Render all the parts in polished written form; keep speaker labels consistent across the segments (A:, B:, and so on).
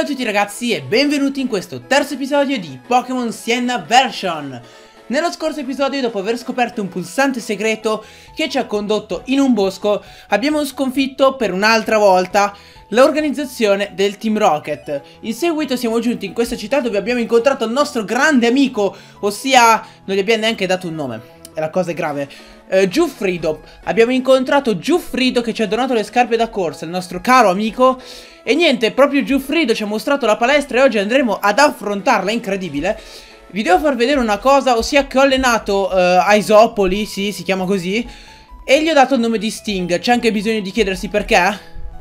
A: tutti ragazzi e benvenuti in questo terzo episodio di Pokémon Sienna Version. Nello scorso episodio, dopo aver scoperto un pulsante segreto che ci ha condotto in un bosco, abbiamo sconfitto per un'altra volta l'organizzazione del Team Rocket. In seguito siamo giunti in questa città dove abbiamo incontrato il nostro grande amico, ossia non gli abbiamo neanche dato un nome, e la cosa è grave. Giuffrido. Abbiamo incontrato Giuffrido che ci ha donato le scarpe da corsa, il nostro caro amico. E niente, proprio Giuffrido ci ha mostrato la palestra e oggi andremo ad affrontarla, incredibile. Vi devo far vedere una cosa, ossia che ho allenato Aisopoli, sì, si chiama così, e gli ho dato il nome di Sting. C'è anche bisogno di chiedersi perché?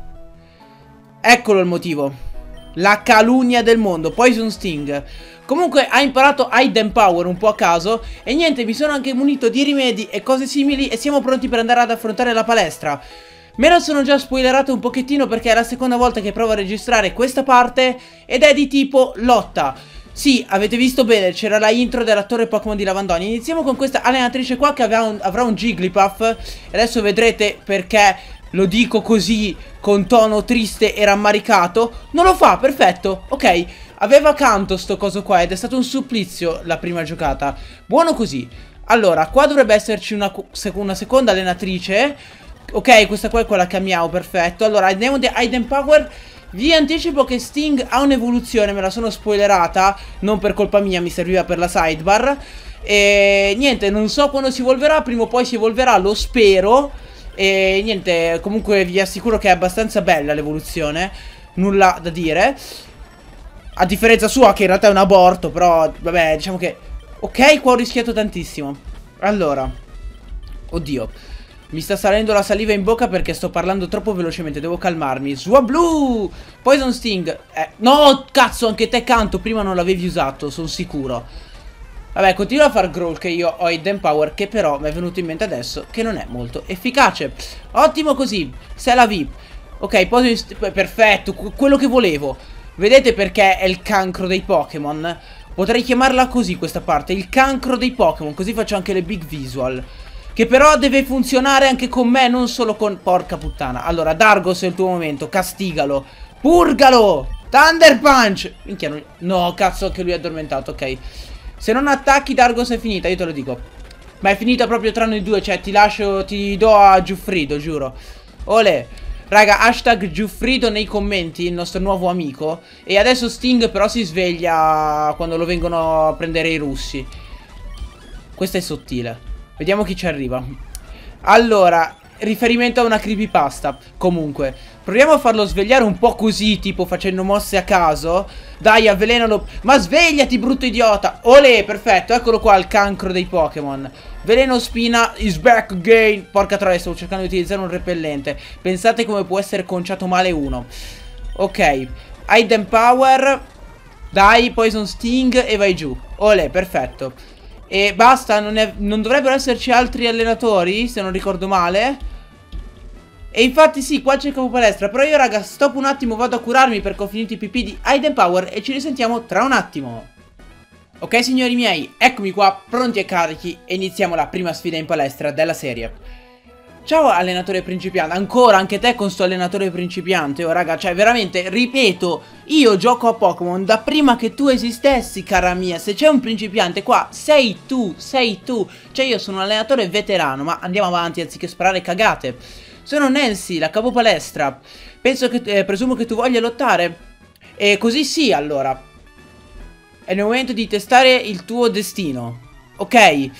A: Eccolo il motivo. La calunnia del mondo, Poison Sting. Comunque ha imparato Hidden Power un po' a caso. E niente, mi sono anche munito di rimedi e cose simili e siamo pronti per andare ad affrontare la palestra. Me la sono già spoilerato un pochettino perché è la seconda volta che provo a registrare questa parte ed è di tipo lotta. Sì, avete visto bene, c'era la intro dell'attore Pokémon di Lavandoni. Iniziamo con questa allenatrice qua che avrà un Jigglypuff. E adesso vedrete perché lo dico così con tono triste e rammaricato. Non lo fa, perfetto, ok. Aveva accanto sto coso qua ed è stato un supplizio la prima giocata. Buono così. Allora, qua dovrebbe esserci una seconda allenatrice. Ok, questa qua è quella che amiamo, perfetto. Allora, andiamo di Hidden Power. Vi anticipo che Sting ha un'evoluzione, me la sono spoilerata. Non per colpa mia, mi serviva per la sidebar. E niente, non so quando si evolverà, prima o poi si evolverà, lo spero. E niente, comunque vi assicuro che è abbastanza bella l'evoluzione. Nulla da dire. A differenza sua che in realtà è un aborto, però vabbè, diciamo che... Ok, qua ho rischiato tantissimo. Allora, oddio, mi sta salendo la saliva in bocca perché sto parlando troppo velocemente, devo calmarmi. Swablu! Poison Sting. No, cazzo, anche te canto, prima non l'avevi usato, sono sicuro. Vabbè, continua a far Growl che io ho Hidden Power, che però mi è venuto in mente adesso che non è molto efficace. Ottimo così, se la V. Ok, Poison Sting, perfetto, quello che volevo. Vedete perché è il cancro dei Pokémon? Potrei chiamarla così questa parte, il cancro dei Pokémon, così faccio anche le big visual. Che però deve funzionare anche con me, non solo con... Porca puttana. Allora, Dargos è il tuo momento, castigalo. Purgalo! Thunder Punch! Minchia, no, cazzo, anche lui è addormentato, ok. Se non attacchi Dargos è finita, io te lo dico. Ma è finita proprio tra noi due, cioè ti lascio, ti do a Giuffrido, giuro. Olè. Raga, hashtag Giuffrido nei commenti, il nostro nuovo amico. E adesso Sting però si sveglia quando lo vengono a prendere i russi. Questo è sottile. Vediamo chi ci arriva. Allora, riferimento a una creepypasta. Comunque, proviamo a farlo svegliare un po' così, tipo facendo mosse a caso. Dai, avvelenalo. Ma svegliati, brutto idiota. Olè, perfetto, eccolo qua il cancro dei Pokémon. Veleno spina is back again. Porca troia, stavo cercando di utilizzare un repellente. Pensate come può essere conciato male uno. Ok, Hidden Power. Dai, Poison Sting e vai giù. Olè, perfetto. E basta, non dovrebbero esserci altri allenatori, se non ricordo male. E infatti sì, qua c'è il capo palestra. Però io raga, stop un attimo, vado a curarmi perché ho finito i pipì di Hidden Power e ci risentiamo tra un attimo. Ok signori miei, eccomi qua, pronti e carichi e iniziamo la prima sfida in palestra della serie. Ciao allenatore principiante, ancora anche te con sto allenatore principiante, oh raga, cioè veramente, ripeto, io gioco a Pokémon da prima che tu esistessi, cara mia. Se c'è un principiante qua, sei tu, cioè io sono un allenatore veterano, ma andiamo avanti anziché sparare cagate. Sono Nancy, la capo palestra, presumo che tu voglia lottare. E così sì, allora. È il momento di testare il tuo destino. Ok.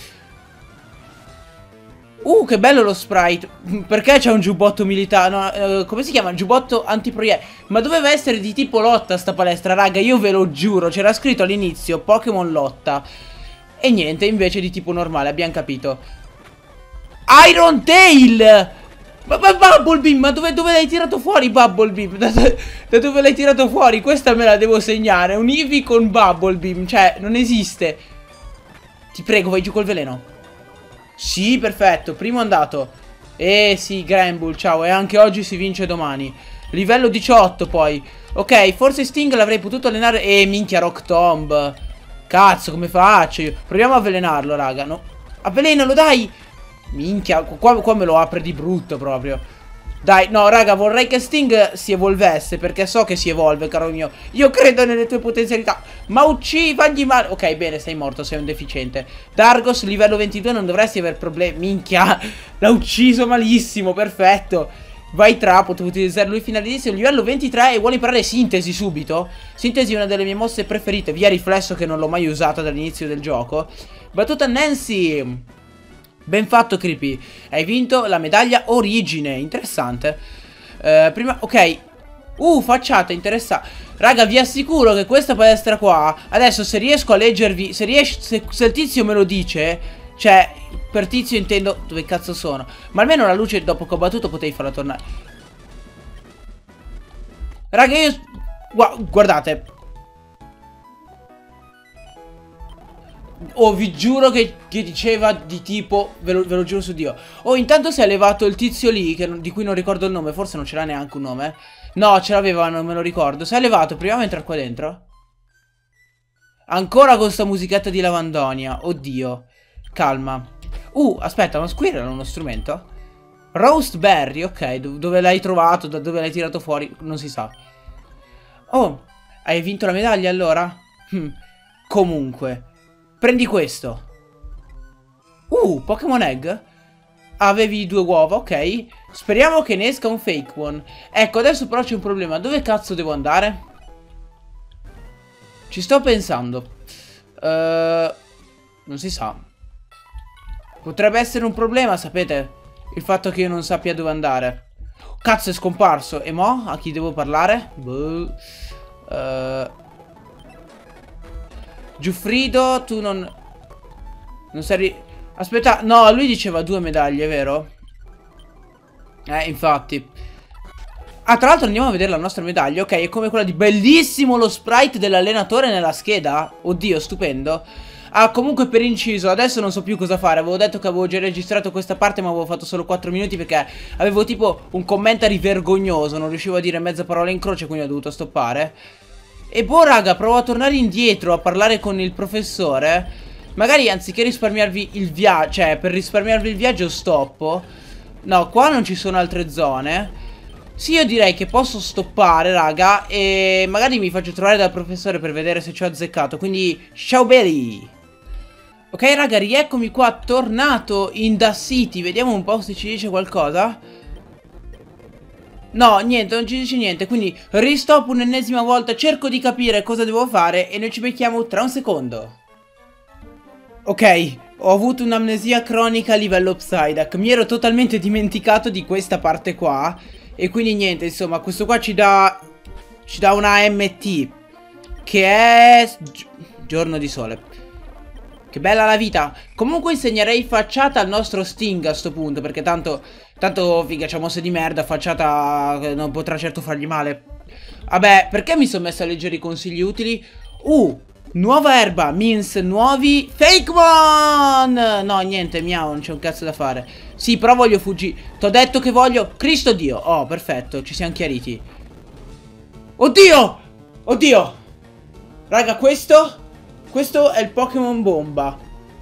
A: Che bello lo sprite. Perché c'è un giubbotto militare? No, come si chiama? Giubbotto antiproiettile. Ma doveva essere di tipo lotta sta palestra, raga. Io ve lo giuro. C'era scritto all'inizio Pokémon lotta. E niente, invece di tipo normale, abbiamo capito. Iron Tail! Ma Bubble Beam, ma dove l'hai tirato fuori Bubble Beam? Da dove l'hai tirato fuori? Questa me la devo segnare. Un Eevee con Bubble Beam, cioè non esiste. Ti prego, vai giù col veleno. Sì, perfetto, primo andato. Sì, Granbull, ciao. E anche oggi si vince domani. Livello 18 poi. Ok, forse Sting l'avrei potuto allenare. Minchia, Rock Tomb. Cazzo, come faccio io? Proviamo a avvelenarlo, raga, no? Avvelenalo, dai. Minchia, qua me lo apre di brutto proprio. Dai, no, raga, vorrei che Sting si evolvesse, perché so che si evolve, caro mio. Io credo nelle tue potenzialità. Ma fagli male. Ok, bene, sei morto, sei un deficiente. Dargos, livello 22, non dovresti aver problemi. Minchia, l'ha ucciso malissimo, perfetto. Vai tra, potevo utilizzare lui fino all'inizio. Livello 23 e vuole imparare sintesi subito. Sintesi è una delle mie mosse preferite. Via riflesso che non l'ho mai usata dall'inizio del gioco. Battuta Nancy. Ben fatto, Creepy. Hai vinto la medaglia origine. Interessante. Prima, ok. Facciata, interessante. Raga, vi assicuro che questa palestra qua, adesso se riesco a leggervi, se il tizio me lo dice, cioè, per tizio intendo dove cazzo sono. Ma almeno la luce dopo che ho battuto potevi farla tornare. Raga, io... guardate. Oh, vi giuro che diceva di tipo, ve lo giuro su Dio. Oh, intanto si è levato il tizio lì, di cui non ricordo il nome, forse non ce l'ha neanche un nome. No, ce l'aveva, non me lo ricordo. Si è levato, proviamo a entrare qua dentro. Ancora con sta musichetta di Lavandonia, oddio. Calma. Aspetta, ma Squirrel era uno strumento? Roast Berry, ok, dove l'hai trovato, da dove l'hai tirato fuori, non si sa. Oh, hai vinto la medaglia allora? Comunque. Prendi questo. Pokémon Egg. Avevi 2 uova, ok. Speriamo che ne esca un fake one. Ecco, adesso però c'è un problema. Dove cazzo devo andare? Ci sto pensando. Non si sa. Potrebbe essere un problema, sapete? Il fatto che io non sappia dove andare. Cazzo, è scomparso. E mo? A chi devo parlare? Giuffrido, tu non sei... Aspetta, no, lui diceva 2 medaglie, vero? Infatti. Tra l'altro andiamo a vedere la nostra medaglia. Ok, è come quella di... Bellissimo lo sprite dell'allenatore nella scheda. Oddio, stupendo. Comunque per inciso, adesso non so più cosa fare. Avevo detto che avevo già registrato questa parte, ma avevo fatto solo 4 minuti perché avevo tipo un commentary vergognoso. Non riuscivo a dire mezza parola in croce, quindi ho dovuto stoppare. E boh, raga, provo a tornare indietro a parlare con il professore. Magari anziché risparmiarvi il viaggio, cioè per risparmiarvi il viaggio stoppo. No, qua non ci sono altre zone. Sì, io direi che posso stoppare, raga, e magari mi faccio trovare dal professore per vedere se ci ho azzeccato. Quindi, ciao belli. Ok, raga, rieccomi qua, tornato in Da City. Vediamo un po' se ci dice qualcosa. No, niente, non ci dice niente, quindi ristop un'ennesima volta, cerco di capire cosa devo fare e noi ci becchiamo tra un secondo. Ok, ho avuto un'amnesia cronica a livello Psyduck, mi ero totalmente dimenticato di questa parte qua e quindi niente, insomma, questo qua ci dà una MT, che è giorno di sole. Che bella la vita. Comunque insegnerei facciata al nostro Sting a sto punto, perché tanto figa, c'ha mosse di merda, facciata non potrà certo fargli male. Vabbè, perché mi sono messo a leggere i consigli utili? Nuova erba, means nuovi Fakemon! No, niente, miau, non c'è un cazzo da fare. Sì, però voglio fuggire. T'ho detto che voglio... Cristo Dio! Oh, perfetto, ci siamo chiariti. Oddio! Oddio! Raga, questo è il Pokémon bomba.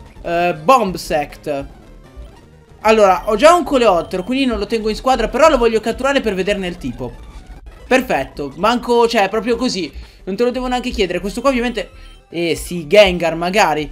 A: Bombsect. Allora, ho già un coleottero, quindi non lo tengo in squadra, però lo voglio catturare per vederne il tipo. Perfetto, manco, cioè, proprio così. Non te lo devo neanche chiedere. Questo qua ovviamente... sì, Gengar magari.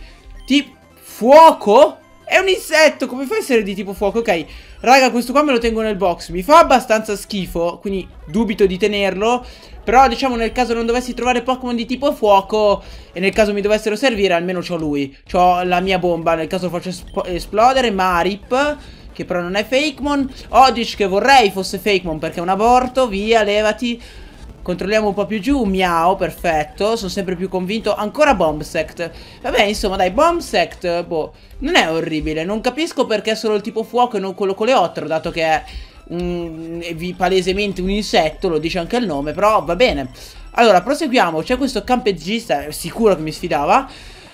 A: Fuoco? È un insetto, come fa a essere di tipo fuoco? Ok, raga, questo qua me lo tengo nel box. Mi fa abbastanza schifo, quindi dubito di tenerlo. Però diciamo nel caso non dovessi trovare Pokémon di tipo fuoco e nel caso mi dovessero servire, almeno c'ho lui. C'ho la mia bomba, nel caso lo faccio esplodere. Marip, che però non è Fakemon. Oddish, che vorrei fosse Fakemon perché è un aborto. Via, levati. Controlliamo un po' più giù. Miau, perfetto. Sono sempre più convinto. Ancora Bombsect. Vabbè, insomma, dai, Bombsect, boh, non è orribile. Non capisco perché è solo il tipo fuoco e non quello coleottero, dato che è palesemente un insetto, lo dice anche il nome, però va bene. Allora, proseguiamo. C'è questo campeggista, sicuro che mi sfidava.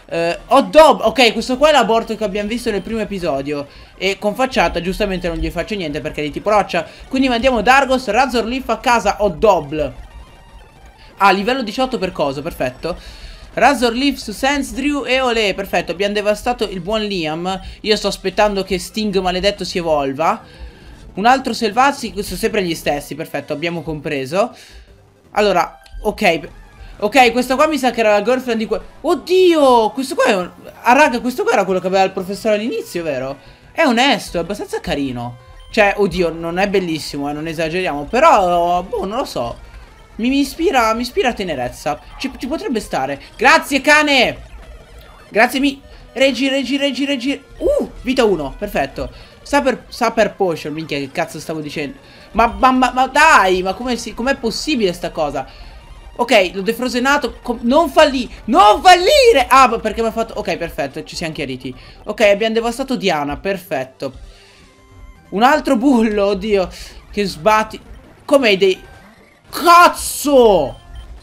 A: Ok, questo qua è l'aborto che abbiamo visto nel primo episodio. E con facciata, giustamente non gli faccio niente perché è di tipo roccia. Quindi mandiamo Dargos, Razorleaf a casa, Odobble. Livello 18 per coso, perfetto. Razorleaf su Sandshrew e olè, perfetto. Abbiamo devastato il buon Liam. Io sto aspettando che Sting maledetto si evolva. Un altro selvazzi, sono sempre gli stessi, perfetto, abbiamo compreso. Allora, ok. Ok, questo qua mi sa che era la girlfriend di Oddio, questo qua è un... Ah, raga, questo qua era quello che aveva il professore all'inizio, vero? È onesto, è abbastanza carino. Cioè, oddio, non è bellissimo, non esageriamo. Però, boh, non lo so. Mi ispira tenerezza. Ci potrebbe stare. Grazie, cane! Grazie. Reggi. Vita 1, perfetto. Saper Potion, minchia, che cazzo stavo dicendo? Ma dai, ma com'è possibile sta cosa? Ok, l'ho defrosenato. Non fallire! Ah, perché mi ha fatto... Ok, perfetto, ci siamo chiariti. Ok, abbiamo devastato Diana, perfetto. Un altro bullo, oddio. Che sbatti. Com'è dei... Cazzo!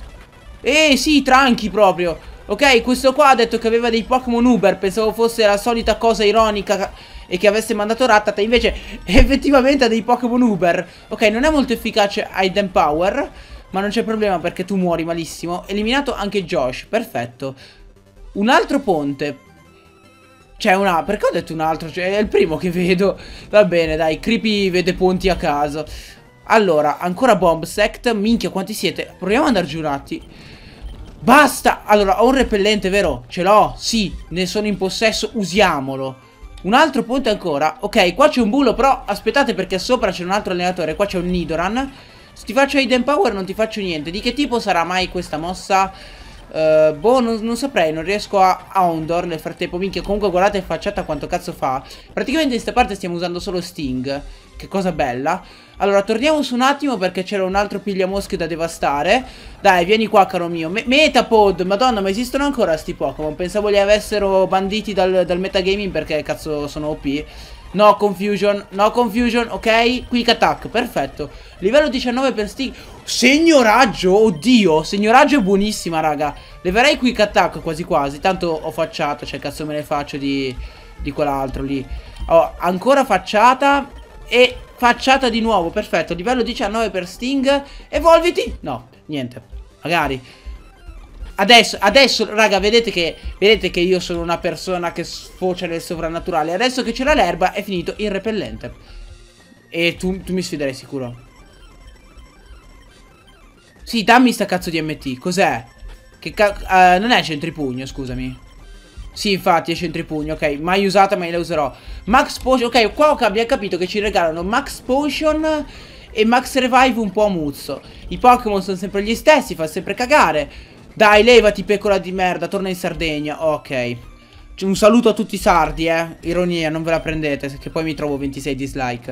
A: Sì, tranchi proprio. Ok, questo qua ha detto che aveva dei Pokémon Uber. Pensavo fosse la solita cosa ironica e che avesse mandato Rattata. Invece effettivamente ha dei Pokémon Uber. Ok, non è molto efficace Hidden Power, ma non c'è problema perché tu muori malissimo. Eliminato anche Josh, perfetto. Un altro ponte. Perché ho detto un altro? Cioè, è il primo che vedo. Va bene, dai, Creepy vede ponti a caso. Allora, ancora Bombsect. Minchia, quanti siete? Proviamo ad andare giù un attimo. Basta! Allora, ho un repellente, vero? Ce l'ho, sì, ne sono in possesso, usiamolo. Un altro ponte ancora. Ok, qua c'è un bullo, però aspettate perché sopra c'è un altro allenatore. Qua c'è un Nidoran. Se ti faccio Hidden Power non ti faccio niente. Di che tipo sarà mai questa mossa? Boh, non saprei, non riesco a Houndour nel frattempo. Minchia, comunque guardate facciata quanto cazzo fa. Praticamente in questa parte stiamo usando solo Sting. Che cosa bella. Allora, torniamo su un attimo perché c'era un altro pigliamosche da devastare. Dai, vieni qua, caro mio. Metapod, madonna, ma esistono ancora sti Pokémon? Pensavo li avessero banditi dal metagaming perché cazzo sono OP. No confusion, ok? Quick attack, perfetto. Livello 19 per Sting. Segnoraggio, oddio, segnoraggio è buonissima, raga. Leverei quick attack quasi quasi. Tanto ho facciata, cioè cazzo me ne faccio di quell'altro lì. Oh, ancora facciata. E facciata di nuovo, perfetto. Livello 19 per Sting. Evolviti. No, niente, magari. Adesso, raga, vedete che io sono una persona che sfocia nel sovrannaturale. Adesso che c'era l'erba è finito il repellente. E tu mi sfiderai sicuro. Sì, dammi sta cazzo di MT. Cos'è? Non è centripugno, scusami. Sì, infatti è centripugno, ok. Mai usata, mai la userò. Max Potion, ok, qua abbiamo capito che ci regalano Max Potion e Max Revive un po' a muzzo. I Pokémon sono sempre gli stessi, fa sempre cagare. Dai, levati, pecora di merda, torna in Sardegna. Ok. Un saluto a tutti i sardi, Ironia, non ve la prendete, che poi mi trovo 26 dislike.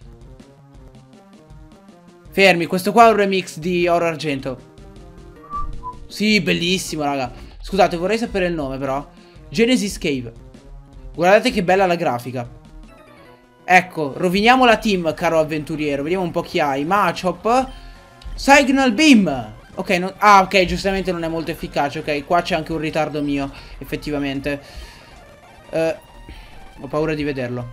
A: Fermi, questo qua è un remix di Oro Argento. Sì, bellissimo, raga. Scusate, vorrei sapere il nome, però. Genesis Cave. Guardate che bella la grafica. Ecco, roviniamo la team, caro avventuriero. Vediamo un po' chi hai. Machop. Signal Beam. Ok, ok, giustamente non è molto efficace. Ok, qua c'è anche un ritardo mio, effettivamente. Ho paura di vederlo.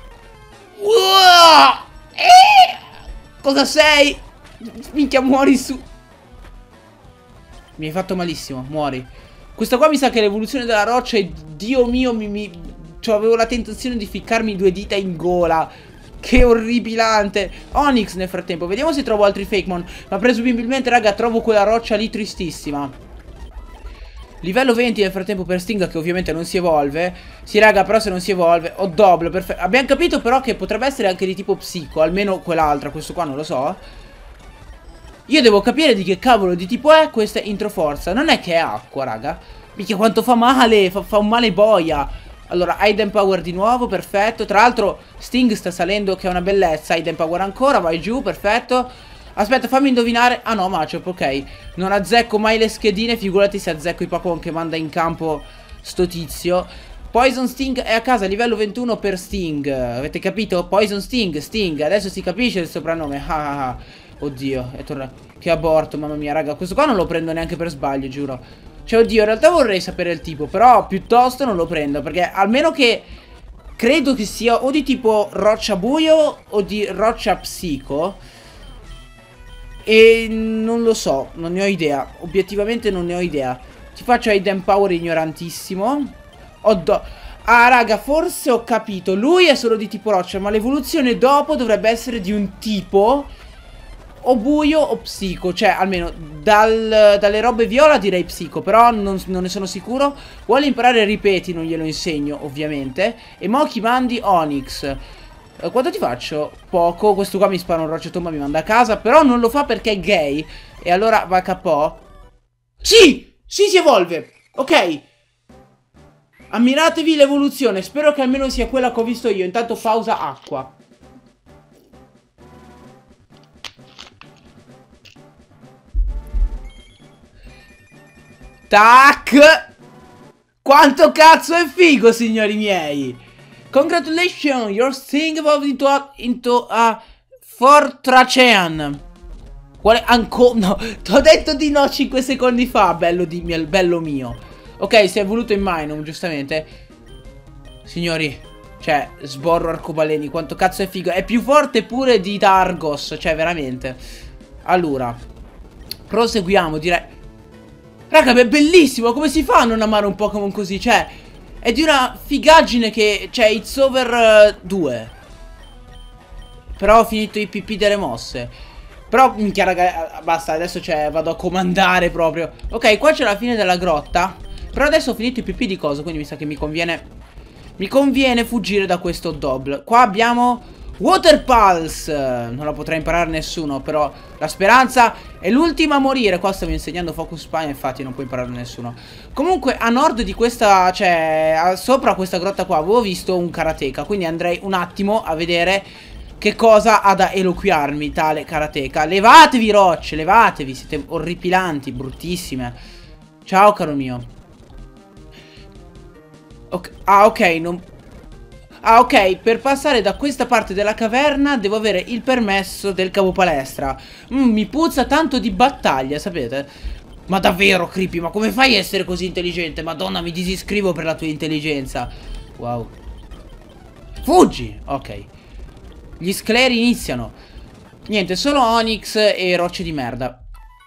A: Cosa sei? Minchia, muori su. Mi hai fatto malissimo, muori. Questa qua mi sa che è l'evoluzione della roccia e Dio mio, cioè, avevo la tentazione di ficcarmi 2 dita in gola. Che orribilante. Onyx nel frattempo, vediamo se trovo altri Fakemon. Ma presumibilmente, raga, trovo quella roccia lì tristissima. Livello 20 nel frattempo per Sting, che ovviamente non si evolve. Sì, raga, però se non si evolve ho Doblo, perfetto. Abbiamo capito però che potrebbe essere anche di tipo psico. Almeno quell'altra, questo qua non lo so. Io devo capire di che cavolo di tipo è. Questa è introforza. Non è che è acqua, raga. Minchia quanto fa male. Fa un male boia. Allora, Hidden Power di nuovo, perfetto. Tra l'altro Sting sta salendo, che è una bellezza. Hidden Power ancora, vai giù, perfetto. Aspetta, fammi indovinare. Ah no, Machop, ok. Non azzecco mai le schedine, figurati se azzecco i Pokémon che manda in campo sto tizio. Poison Sting è a casa, livello 21 per Sting. Avete capito? Poison Sting, Sting. Adesso si capisce il soprannome. Oddio, è tornato. Che aborto, mamma mia, raga. Questo qua non lo prendo neanche per sbaglio, giuro. Cioè, oddio, in realtà vorrei sapere il tipo, però piuttosto non lo prendo, perché almeno che... Credo che sia o di tipo roccia buio o di roccia psico. E non lo so, non ne ho idea. Obiettivamente non ne ho idea. Ti faccio Hidden Power ignorantissimo. Ah, raga, forse ho capito. Lui è solo di tipo roccia, ma l'evoluzione dopo dovrebbe essere di un tipo o buio o psico. Cioè, almeno dalle robe viola direi psico, però non ne sono sicuro. Vuole imparare ripeti, non glielo insegno, ovviamente. E mo' chi mandi Onyx. Quanto ti faccio? Poco. Questo qua mi spara un roccia tomba, mi manda a casa. Però non lo fa perché è gay. E allora va KO. Sì! Sì, si evolve! Ok. Ammiratevi l'evoluzione. Spero che almeno sia quella che ho visto io. Intanto pausa acqua. Tac! Quanto cazzo è figo, signori miei! Congratulations, your thing evolved into a Fortracean. Quale ancora? No, t'ho detto di no 5 secondi fa, bello mio. Ok, si è evoluto in Minun, giustamente. Signori, cioè, sborro arcobaleni, quanto cazzo è figo. È più forte pure di Dargos, cioè, veramente. Allora, proseguiamo, direi. Raga, è bellissimo, come si fa a non amare un Pokémon così? Cioè, è di una figaggine che... Cioè, It's Over 2. Però ho finito i PP delle mosse. Però, minchia, raga, basta, adesso cioè, vado a comandare proprio. Ok, qua c'è la fine della grotta. Però adesso ho finito i PP di coso, quindi mi sa che mi conviene... Mi conviene fuggire da questo Dobble. Qua abbiamo Water Pulse. Non la potrà imparare nessuno, però la speranza è l'ultima a morire. Qua stavo insegnando Focus Spine, infatti non può imparare nessuno. Comunque a nord di questa, cioè sopra questa grotta qua avevo visto un karateka, quindi andrei un attimo a vedere che cosa ha da eloquiarmi tale karateka. Levatevi rocce, levatevi, siete orripilanti, bruttissime. Ciao caro mio. Ok, non... Ah, ok, per passare da questa parte della caverna devo avere il permesso del capo palestra. Mi puzza tanto di battaglia, sapete? Ma davvero, Creepy, ma come fai a essere così intelligente? Madonna, mi disiscrivo per la tua intelligenza. Wow. Fuggi! Ok. Gli scleri iniziano. Niente, solo Onyx e rocce di merda.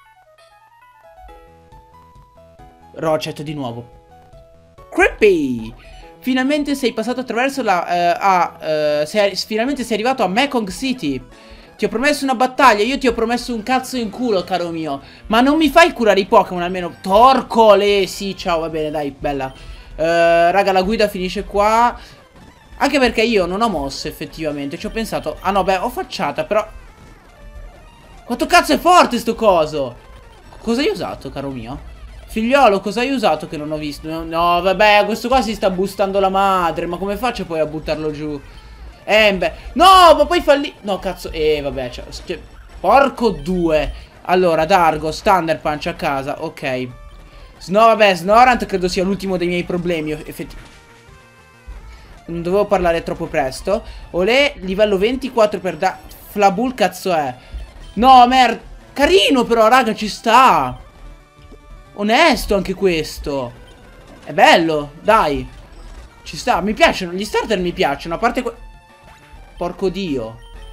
A: Rocetto di nuovo. Creepy! Finalmente sei passato attraverso la... finalmente sei arrivato a Mekong City. Ti ho promesso una battaglia. Io ti ho promesso un cazzo in culo, caro mio. Ma non mi fai curare i Pokémon almeno? Torcole! Sì, ciao, va bene, dai, bella. Raga, la guida finisce qua. Anche perché io non ho mosse, effettivamente. Ci ho pensato... Ah no, beh, ho facciata, però... Quanto cazzo è forte sto coso? Cosa hai usato, caro mio? Figliolo, cosa hai usato che non ho visto? No, vabbè, questo qua si sta boostando la madre. Ma come faccio poi a buttarlo giù? Beh. No, ma poi falli... No, cazzo. Vabbè, cioè, porco due. Allora, Dargos, Thunder Punch a casa. Ok. Vabbè, Snorant credo sia l'ultimo dei miei problemi, effettivamente. Non dovevo parlare troppo presto. Olè, livello 24 per Flabull, cazzo è? No, merda. Carino però, raga, ci sta. Onesto anche questo. È bello, dai. Ci sta, mi piacciono, gli starter mi piacciono. A parte porco dio.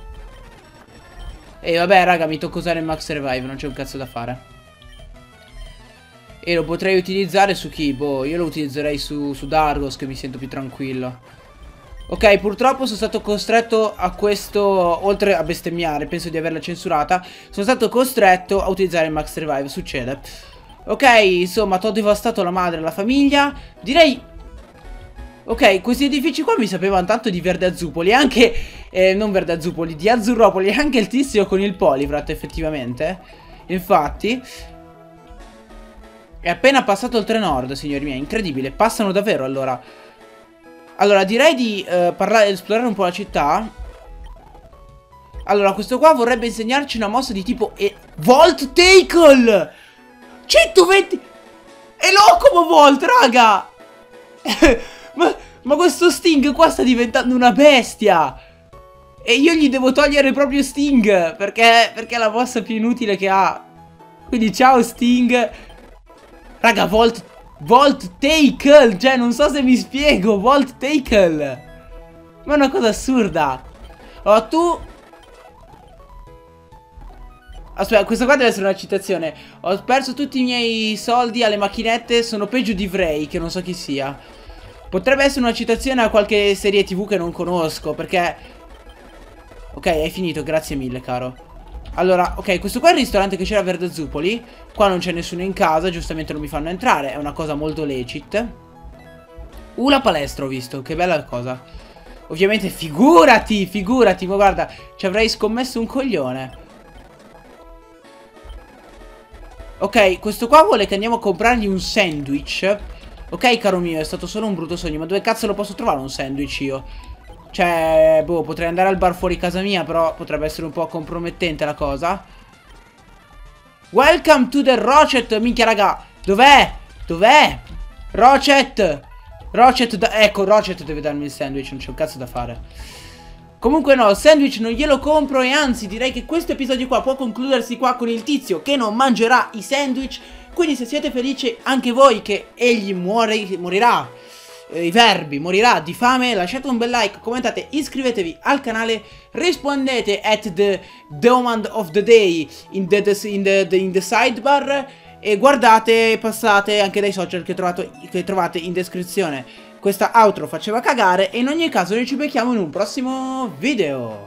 A: Vabbè raga, mi tocca usare il Max Revive, non c'è un cazzo da fare. E lo potrei utilizzare su chi? Boh, io lo utilizzerei su Dargos, che mi sento più tranquillo. Ok, purtroppo sono stato costretto a questo. Oltre a bestemmiare, penso di averla censurata. Sono stato costretto a utilizzare il Max Revive, succede. Ok, insomma, t'ho devastato la madre e la famiglia. Direi... Ok, questi edifici qua mi sapevano tanto di Verde Azzupoli. Anche... non Verde Azzupoli, di Azzurropoli. Anche il tizio con il Poliwrath, effettivamente. Infatti... È appena passato il Tre Nord, signori miei. Incredibile, passano davvero, allora. Allora, direi di esplorare un po' la città. Allora, questo qua vorrebbe insegnarci una mossa di tipo... Volt Tackle! 120! È Locomo Volt, raga! ma questo Sting qua sta diventando una bestia! E io gli devo togliere proprio Sting, perché è la mossa più inutile che ha. Quindi ciao Sting. Raga, Volt Tackle! Cioè, non so se mi spiego. Volt Tackle! Ma è una cosa assurda. Allora, tu... Aspetta, questa qua deve essere una citazione. Ho perso tutti i miei soldi alle macchinette. Sono peggio di Vrei, che non so chi sia. Potrebbe essere una citazione a qualche serie TV che non conosco, perché... Ok, hai finito, grazie mille, caro. Allora, ok, questo qua è il ristorante che c'era a Verdazzupoli. Qua non c'è nessuno in casa, giustamente non mi fanno entrare. È una cosa molto legit. La palestra ho visto, che bella cosa. Ovviamente, figurati, ma guarda, ci avrei scommesso un coglione. Ok, questo qua vuole che andiamo a comprargli un sandwich. Ok, caro mio, è stato solo un brutto sogno. Ma dove cazzo lo posso trovare un sandwich io? Cioè, boh, potrei andare al bar fuori casa mia, però potrebbe essere un po' compromettente la cosa. Welcome to the Rocet, minchia raga. Dov'è? Dov'è? Rocet. Ecco, Rocet deve darmi il sandwich, non c'è un cazzo da fare. Comunque no, il sandwich non glielo compro e anzi direi che questo episodio qua può concludersi qua con il tizio che non mangerà i sandwich. Quindi se siete felici anche voi che egli morirà, i verbi, morirà di fame, lasciate un bel like, commentate, iscrivetevi al canale, rispondete at the demand of the day in the sidebar e guardate, passate anche dai social che trovate in descrizione. Questa outro faceva cagare e in ogni caso noi ci becchiamo in un prossimo video.